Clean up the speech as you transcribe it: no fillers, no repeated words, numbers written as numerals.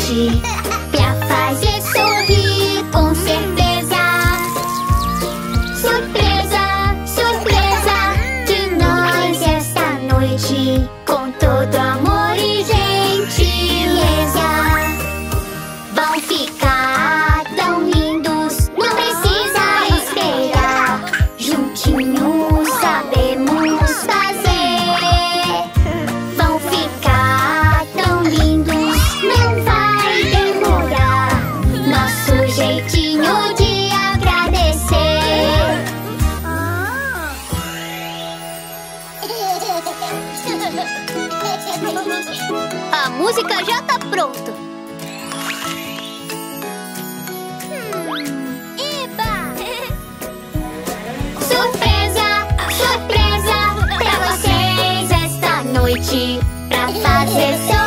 noite pra fazer sorrir com certeza. Surpresa, surpresa de nós esta noite, com todo amor e gentileza. Vão ficar tão lindos, não precisa esperar. Juntinhos sabemos fazer. Vão ficar tão lindos, não vai demorar. Nosso jeitinho de agradecer. A música já tá pronta. Eba! Surpresa, surpresa pra vocês esta noite, pra fazer sorrir.